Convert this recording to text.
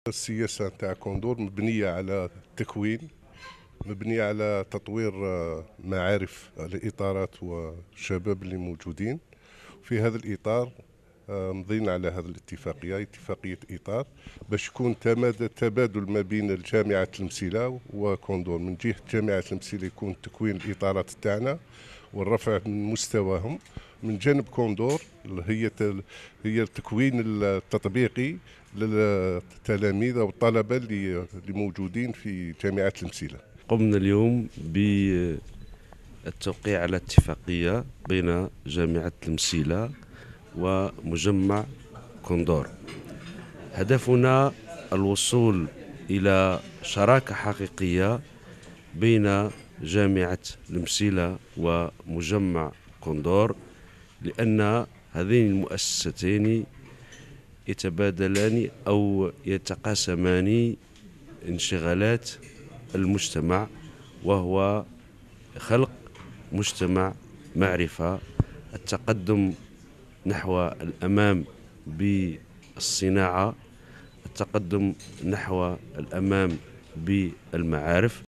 السياسة نتاع كوندور مبنية على التكوين، مبنية على تطوير معارف الإطارات والشباب اللي موجودين في هذا الإطار. مضينا على هذه الاتفاقية، اتفاقية إطار، باش يكون تبادل ما بين جامعة المسيلة وكوندور. من جهة جامعة المسيلة يكون تكوين الإطارات تاعنا والرفع من مستواهم، من جانب كوندور هي التكوين التطبيقي للتلاميذ أو الطلبة اللي موجودين في جامعة المسيلة. قمنا اليوم بالتوقيع على اتفاقية بين جامعة المسيلة ومجمع كوندور. هدفنا الوصول إلى شراكة حقيقية بين جامعة المسيلة ومجمع كوندور، لأن هذين المؤسستين يتبادلان أو يتقاسمان انشغالات المجتمع، وهو خلق مجتمع معرفة، التقدم نحو الأمام بالصناعة، التقدم نحو الأمام بالمعارف.